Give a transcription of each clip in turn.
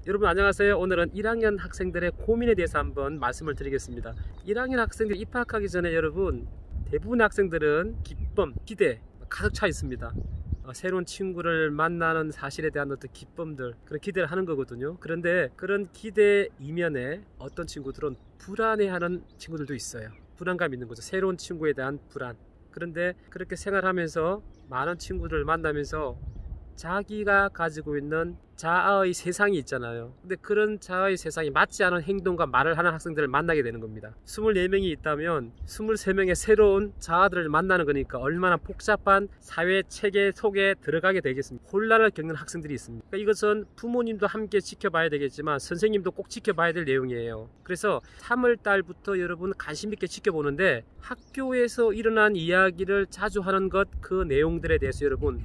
여러분 안녕하세요. 오늘은 1학년 학생들의 고민에 대해서 한번 말씀을 드리겠습니다. 1학년 학생들이 입학하기 전에 여러분 대부분의 학생들은 기쁨, 기대 가득 차 있습니다. 새로운 친구를 만나는 사실에 대한 어떤 기쁨들, 그런 기대를 하는 거거든요. 그런데 그런 기대 이면에 어떤 친구들은 불안해하는 친구들도 있어요. 불안감이 있는 거죠. 새로운 친구에 대한 불안. 그런데 그렇게 생활하면서 많은 친구들을 만나면서 자기가 가지고 있는 자아의 세상이 있잖아요. 근데 그런 자아의 세상이 맞지 않은 행동과 말을 하는 학생들을 만나게 되는 겁니다. 24명이 있다면 23명의 새로운 자아들을 만나는 거니까 얼마나 복잡한 사회 체계 속에 들어가게 되겠습니까? 혼란을 겪는 학생들이 있습니다. 그러니까 이것은 부모님도 함께 지켜봐야 되겠지만 선생님도 꼭 지켜봐야 될 내용이에요. 그래서 3월 달부터 여러분 관심 있게 지켜보는데 학교에서 일어난 이야기를 자주 하는 것, 그 내용들에 대해서 여러분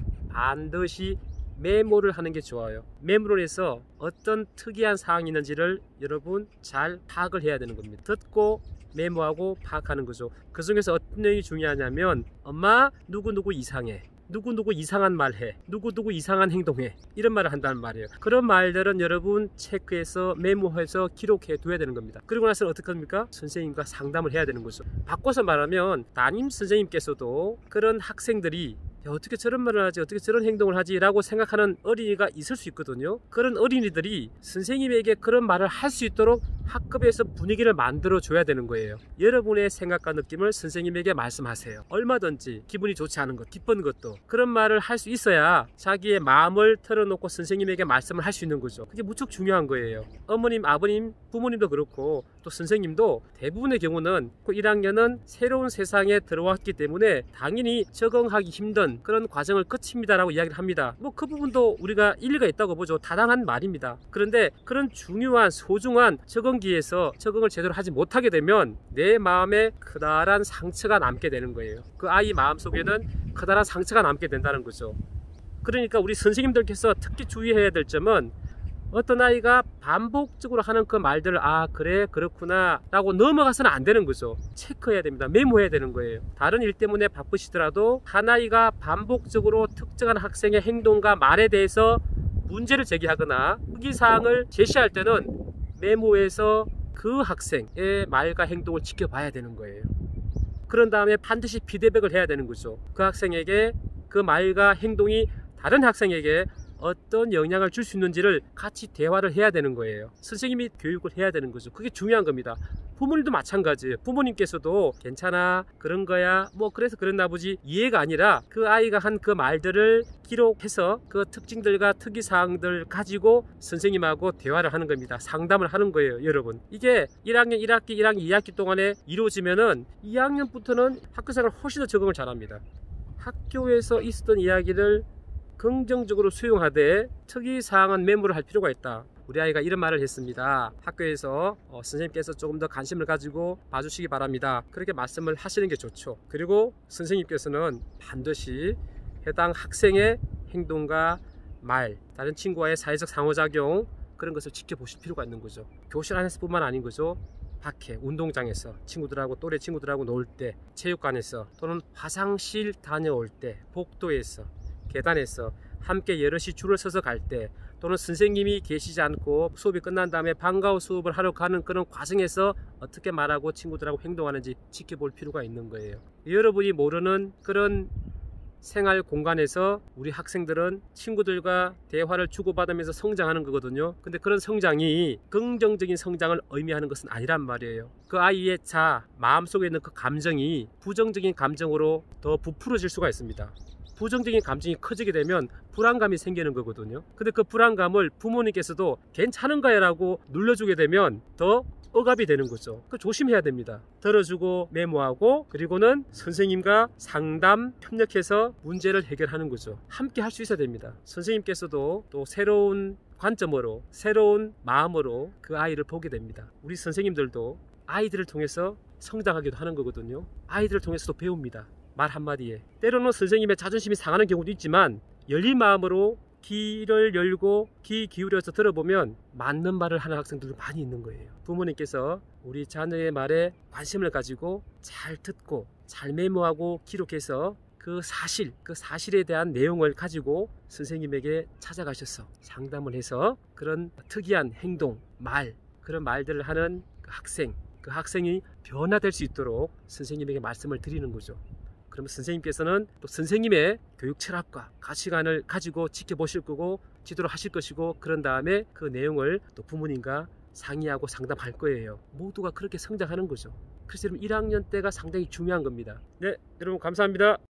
반드시 메모를 하는 게 좋아요. 메모를 해서 어떤 특이한 사항이 있는지를 여러분 잘 파악을 해야 되는 겁니다. 듣고 메모하고 파악하는 거죠. 그 중에서 어떤 내용이 중요하냐면 엄마 누구누구 이상해, 누구누구 이상한 말 해, 누구누구 이상한 행동해, 이런 말을 한다는 말이에요. 그런 말들은 여러분 체크해서 메모해서 기록해 둬야 되는 겁니다. 그리고 나서 어떻게 합니까? 선생님과 상담을 해야 되는 거죠. 바꿔서 말하면 담임 선생님께서도 그런 학생들이 어떻게 저런 말을 하지, 어떻게 저런 행동을 하지 라고 생각하는 어린이가 있을 수 있거든요. 그런 어린이들이 선생님에게 그런 말을 할 수 있도록 학급에서 분위기를 만들어 줘야 되는 거예요. 여러분의 생각과 느낌을 선생님에게 말씀하세요. 얼마든지 기분이 좋지 않은 것, 기쁜 것도 그런 말을 할 수 있어야 자기의 마음을 털어놓고 선생님에게 말씀을 할 수 있는 거죠. 그게 무척 중요한 거예요. 어머님, 아버님, 부모님도 그렇고 또 선생님도 대부분의 경우는 그 1학년은 새로운 세상에 들어왔기 때문에 당연히 적응하기 힘든 그런 과정을 거칩니다라고 이야기를 합니다. 뭐 그 부분도 우리가 일리가 있다고 보죠. 타당한 말입니다. 그런데 그런 중요한 소중한 적응기에서 적응을 제대로 하지 못하게 되면 내 마음에 커다란 상처가 남게 되는 거예요. 그 아이 마음속에는 커다란 상처가 남게 된다는 거죠. 그러니까 우리 선생님들께서 특히 주의해야 될 점은 어떤 아이가 반복적으로 하는 그 말들을 그래 그렇구나 라고 넘어가서는 안 되는 거죠. 체크해야 됩니다. 메모해야 되는 거예요. 다른 일 때문에 바쁘시더라도 한 아이가 반복적으로 특정한 학생의 행동과 말에 대해서 문제를 제기하거나 특이사항을 제시할 때는 메모해서 그 학생의 말과 행동을 지켜봐야 되는 거예요. 그런 다음에 반드시 피드백을 해야 되는 거죠. 그 학생에게 그 말과 행동이 다른 학생에게 어떤 영향을 줄 수 있는지를 같이 대화를 해야 되는 거예요. 선생님이 교육을 해야 되는 거죠. 그게 중요한 겁니다. 부모님도 마찬가지예요. 부모님께서도 괜찮아, 그런 거야, 뭐 그래서 그랬나 보지, 이해가 아니라 그 아이가 한 그 말들을 기록해서 그 특징들과 특이사항들 가지고 선생님하고 대화를 하는 겁니다. 상담을 하는 거예요. 여러분, 이게 1학년 1학기 1학년 2학기 동안에 이루어지면은 2학년부터는 학교생활 훨씬 더 적응을 잘합니다. 학교에서 있었던 이야기를 긍정적으로 수용하되 특이사항은 메모를 할 필요가 있다. 우리 아이가 이런 말을 했습니다. 학교에서 선생님께서 조금 더 관심을 가지고 봐주시기 바랍니다. 그렇게 말씀을 하시는 게 좋죠. 그리고 선생님께서는 반드시 해당 학생의 행동과 말, 다른 친구와의 사회적 상호작용, 그런 것을 지켜보실 필요가 있는 거죠. 교실 안에서 뿐만 아닌 거죠. 밖에 운동장에서 친구들하고 또래 친구들하고 놀 때, 체육관에서 또는 화장실 다녀올 때, 복도에서, 계단에서 함께 여럿이 줄을 서서 갈 때, 또는 선생님이 계시지 않고 수업이 끝난 다음에 방과후 수업을 하러 가는 그런 과정에서 어떻게 말하고 친구들하고 행동하는지 지켜볼 필요가 있는 거예요. 여러분이 모르는 그런 생활 공간에서 우리 학생들은 친구들과 대화를 주고받으면서 성장하는 거거든요. 근데 그런 성장이 긍정적인 성장을 의미하는 것은 아니란 말이에요. 그 아이의 마음속에 있는 그 감정이 부정적인 감정으로 더 부풀어질 수가 있습니다. 부정적인 감정이 커지게 되면 불안감이 생기는 거거든요. 근데 그 불안감을 부모님께서도 괜찮은가요? 라고 눌러주게 되면 더 억압이 되는 거죠. 그 조심해야 됩니다. 들어주고 메모하고, 그리고는 선생님과 상담, 협력해서 문제를 해결하는 거죠. 함께 할 수 있어야 됩니다. 선생님께서도 또 새로운 관점으로, 새로운 마음으로 그 아이를 보게 됩니다. 우리 선생님들도 아이들을 통해서 성장하기도 하는 거거든요. 아이들을 통해서도 배웁니다. 말 한마디에. 때로는 선생님의 자존심이 상하는 경우도 있지만 열린 마음으로 귀를 열고 귀 기울여서 들어보면 맞는 말을 하는 학생들도 많이 있는 거예요. 부모님께서 우리 자녀의 말에 관심을 가지고 잘 듣고 잘 메모하고 기록해서 그 사실에 대한 내용을 가지고 선생님에게 찾아가셔서 상담을 해서 그런 특이한 행동, 그런 말들을 하는 그 학생이 변화될 수 있도록 선생님에게 말씀을 드리는 거죠. 그러면 선생님께서는 또 선생님의 교육 철학과 가치관을 가지고 지켜보실 거고 지도를 하실 것이고, 그런 다음에 그 내용을 또 부모님과 상의하고 상담할 거예요. 모두가 그렇게 성장하는 거죠. 그래서 여러분 1학년 때가 상당히 중요한 겁니다. 네, 여러분 감사합니다.